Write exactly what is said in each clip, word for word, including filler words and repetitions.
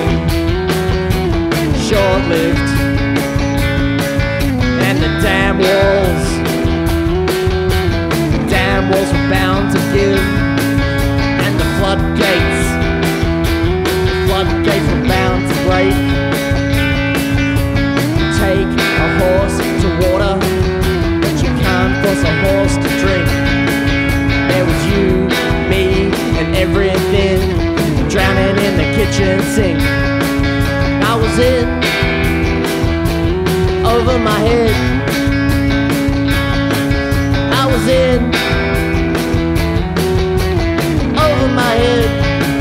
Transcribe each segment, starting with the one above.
short-lived, and the dam walls, the dam walls were bound to give, and the floodgates, the floodgates were bound to break. Take a horse to water, but you can't force a horse to drink. There was you, me, and everything drowning in the kitchen sink. I was in over my head. I was in over my head.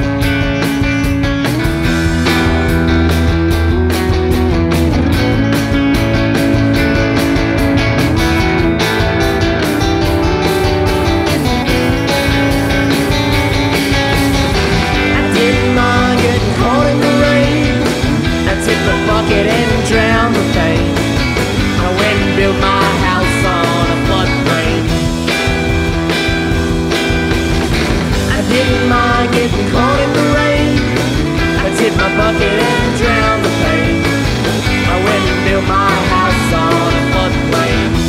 And drown the pain. I went and built my house on a floodplain. I didn't mind getting caught in the rain. I tipped my bucket and drowned the pain. I went and built my house on a floodplain.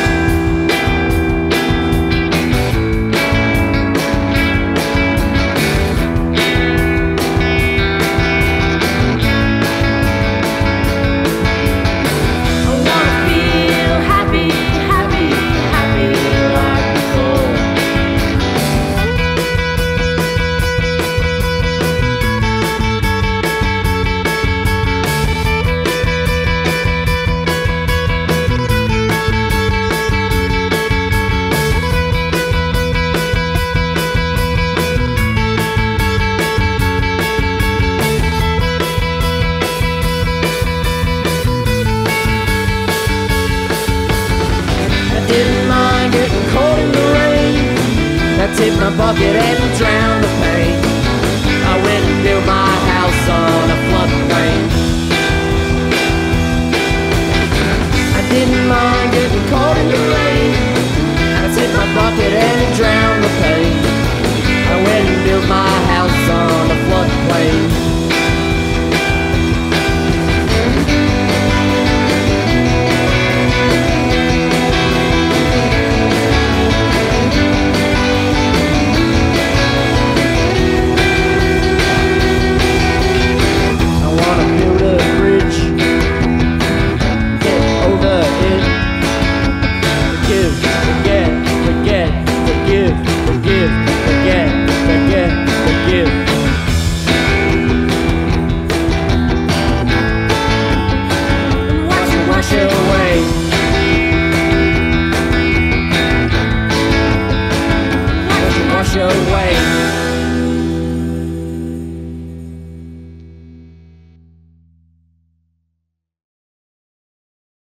I tipped my bucket and drowned the pain. I went and built my house on a floodplain. I didn't mind getting caught in the rain. I tipped my bucket and drowned the pain. I went and built my house on a floodplain. Show